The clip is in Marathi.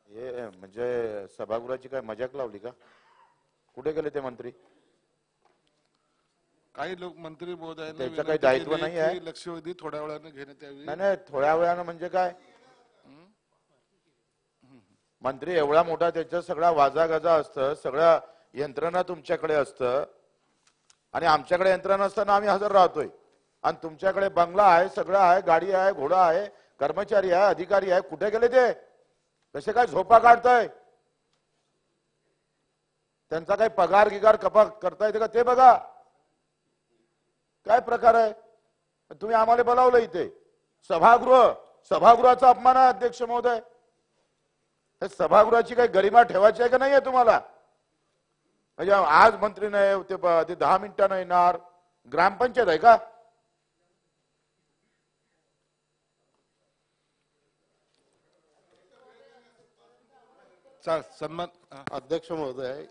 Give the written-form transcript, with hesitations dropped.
हे म्हणजे सभागृहाची काय मजाक लावली का? कुठे गेले ते मंत्री? काही लोक मंत्री महोदयांनी त्याचं काही विनंती दायित्व केली नाही आहे आहे? की लक्षवेधी थोड्या वेळाने घेण्यात यावी. नाही नाही, थोड्या वेळानं म्हणजे काय? मंत्री एवढा मोठा, त्याचं सगळा वाजागाजा असतं, सगळं यंत्रणा तुमच्याकडे असतं आणि आमच्याकडे यंत्रणा असताना आम्ही हजर राहतोय. आणि तुमच्याकडे बंगला आहे, सगळं आहे, गाडी आहे, घोडा आहे, कर्मचारी आहे, अधिकारी आहे. कुठे गेले ते? कसे काय झोपा काढताय? त्यांचा काही पगार गिगार कपा करता येते का ते बघा. काय प्रकार आहे? तुम्ही आम्हाला बोलावलं इथे सभागृहाचा अपमान आहे अध्यक्ष महोदय. हे सभागृहाची काही गरिमा ठेवायची आहे का नाहीये तुम्हाला? म्हणजे आज मंत्री नाही ते 10 मिनिटांना येणार. ग्रामपंचायत आहे का? सन्मान अध्यक्ष महोदय,